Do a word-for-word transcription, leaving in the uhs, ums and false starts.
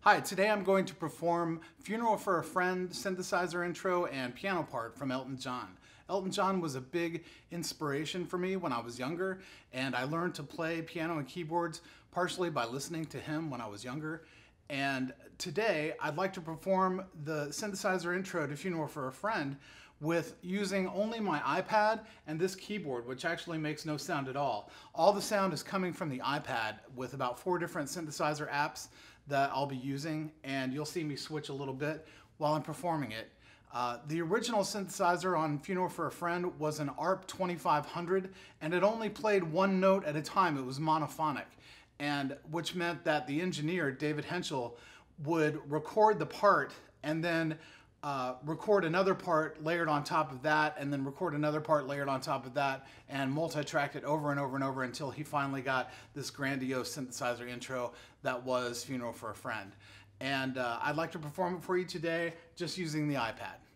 Hi, today I'm going to perform Funeral for a Friend synthesizer intro and piano part from Elton John. Elton John was a big inspiration for me when I was younger, and I learned to play piano and keyboards partially by listening to him when I was younger. And today I'd like to perform the synthesizer intro to Funeral for a Friend with using only my iPad and this keyboard, which actually makes no sound at all. All the sound is coming from the iPad with about four different synthesizer apps that I'll be using, and you'll see me switch a little bit while I'm performing it. Uh, the original synthesizer on Funeral for a Friend was an A R P twenty-five hundred, and it only played one note at a time. It was monophonic, and which meant that the engineer, David Henschel, would record the part and then uh, record another part layered on top of that, and then record another part layered on top of that, and multi-tracked it over and over and over until he finally got this grandiose synthesizer intro that was Funeral for a Friend. And uh, I'd like to perform it for you today just using the iPad.